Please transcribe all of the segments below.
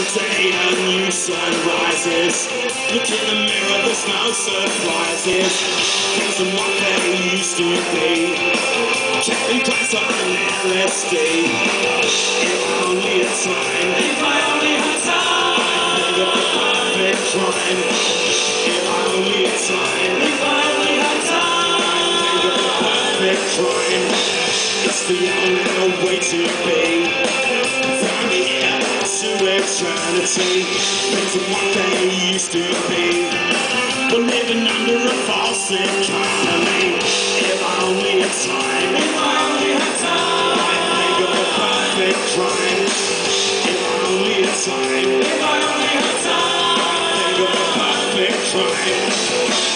day a new sun rises. Look in the mirror, there's no surprises. Things are what they used to be. Carry plans on LSD. If only a time, if I only had time, I'd think of the perfect crime. If only a time, if I only had time, I'd think of the perfect crime. It's the only way to be. From here to eternity, things are what they used to be. We're living under a false economy. If only a time, if I only had time, I'd think of the perfect crime. If only a time, if I only had time, I'd think of the perfect crime.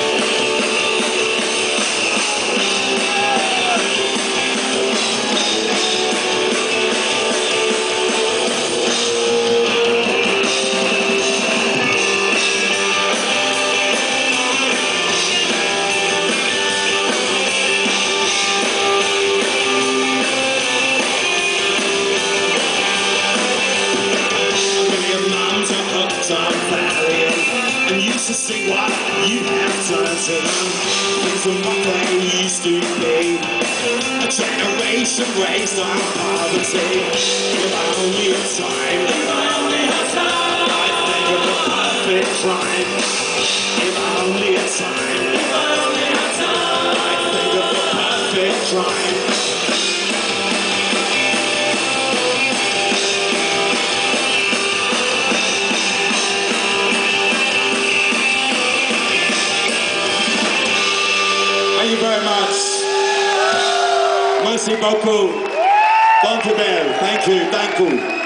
And used to see what you have done to them. Things are what they used to be. A generation raised on poverty. If only a time, if I only had time, I'd think of the perfect crime. If only a time, if I only had time, I'd think of the perfect crime. Thank you very much. Merci beaucoup. Thank you.